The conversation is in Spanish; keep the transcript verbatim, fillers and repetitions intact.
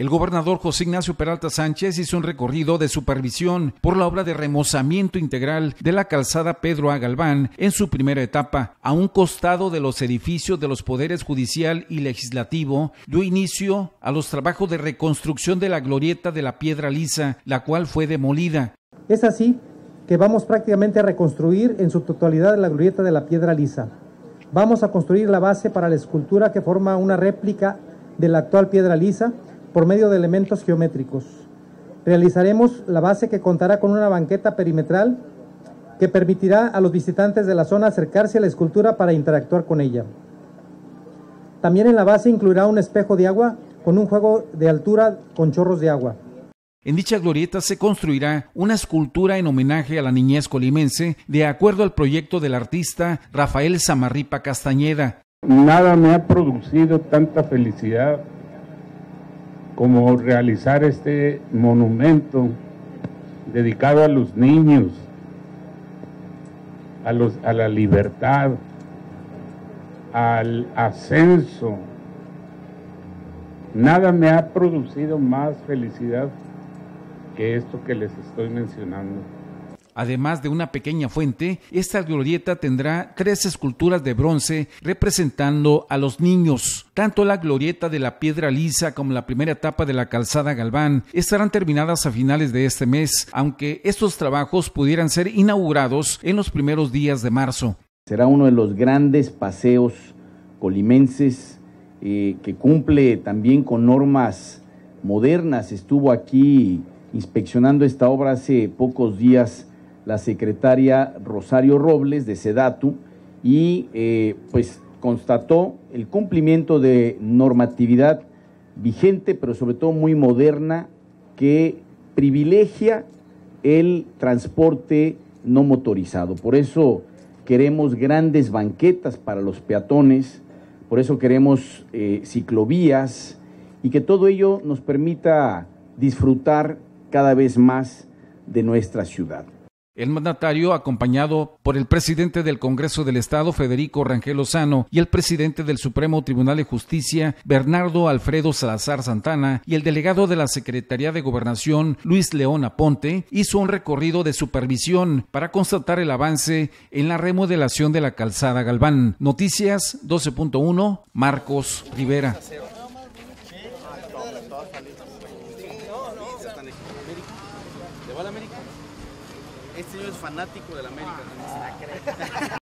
El gobernador José Ignacio Peralta Sánchez hizo un recorrido de supervisión por la obra de remozamiento integral de la calzada Pedro A. Galván en su primera etapa. A un costado de los edificios de los poderes judicial y legislativo, dio inicio a los trabajos de reconstrucción de la glorieta de la Piedra Lisa, la cual fue demolida. Es así que vamos prácticamente a reconstruir en su totalidad la glorieta de la Piedra Lisa. Vamos a construir la base para la escultura que forma una réplica de la actual Piedra Lisa por medio de elementos geométricos. Realizaremos la base que contará con una banqueta perimetral que permitirá a los visitantes de la zona acercarse a la escultura para interactuar con ella. También en la base incluirá un espejo de agua con un juego de altura con chorros de agua. En dicha glorieta se construirá una escultura en homenaje a la niñez colimense, de acuerdo al proyecto del artista Rafael Samarripa Castañeda. Nada me ha producido tanta felicidad como realizar este monumento dedicado a los niños, a, los, a la libertad, al ascenso. Nada me ha producido más felicidad que esto que les estoy mencionando. Además de una pequeña fuente, esta glorieta tendrá tres esculturas de bronce representando a los niños. Tanto la glorieta de la Piedra Lisa como la primera etapa de la calzada Galván estarán terminadas a finales de este mes, aunque estos trabajos pudieran ser inaugurados en los primeros días de marzo. Será uno de los grandes paseos colimenses eh, que cumple también con normas modernas. Estuvo aquí inspeccionando esta obra hace pocos días la secretaria Rosario Robles de Sedatu y eh, pues constató el cumplimiento de normatividad vigente, pero sobre todo muy moderna, que privilegia el transporte no motorizado. Por eso queremos grandes banquetas para los peatones, por eso queremos eh, ciclovías y que todo ello nos permita disfrutar cada vez más de nuestra ciudad. El mandatario, acompañado por el presidente del Congreso del Estado, Federico Rangel Lozano, y el presidente del Supremo Tribunal de Justicia, Bernardo Alfredo Salazar Santana, y el delegado de la Secretaría de Gobernación, Luis León Aponte, hizo un recorrido de supervisión para constatar el avance en la remodelación de la calzada Galván. Noticias doce punto uno, Marcos Rivera. ¿Le va a la América? Este señor es fanático de la América.